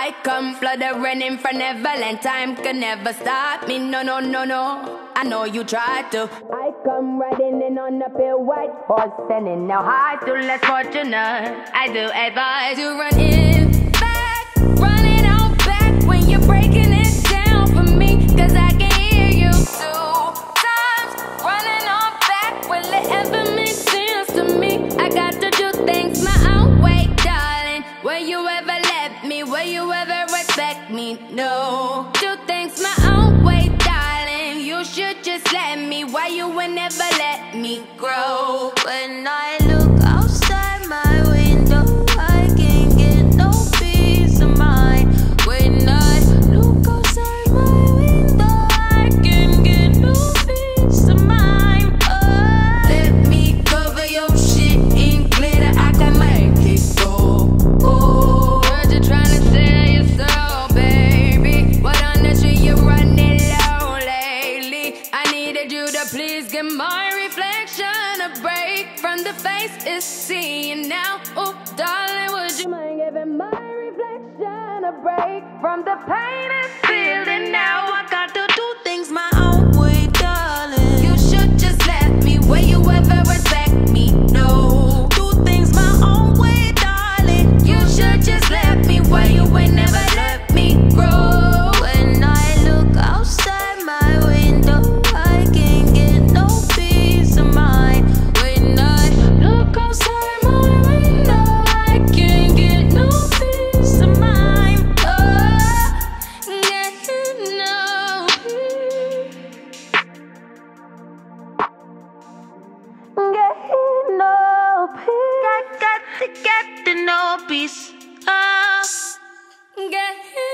I come fluttering in for Neverland. Time can never stop me, no, no, no, no. I know you tried to. I come riding in on a pale white horse, sending now high to less fortunate. I do advise you run in back, running on back when you're breaking it down for me, cause I can hear you 2 times. Running on back, will it ever make sense to me? I got to do things my own way, darling. Will you ever let me? Will you ever respect me? No. Do things my own way, darling. You should just let me. Why you would never let me grow? When I look outside my window, I can't get no peace of mind. When I look outside my window, I can't get no peace of mind. Oh. Let me cover your shit in glitter. I can make it go. Oh, heard you trying to sell your soul, baby. But on the street you're running low lately. I needed you to please give my reflection a break from the face it's seeing now. Oh, darling, would you mind giving my reflection a break from the pain it's feeling now? I got to do things my own way, darling. You should just let me. Will you ever respect me? No. Do things my own way, darling. You should just let me. Why you ain't never let me grow? When I look outside my window, I can't get no peace of mind. When I look outside my window, I can't get no peace of mind. Oh, yeah, no. Get no peace. Got to get to no peace. Oh. Get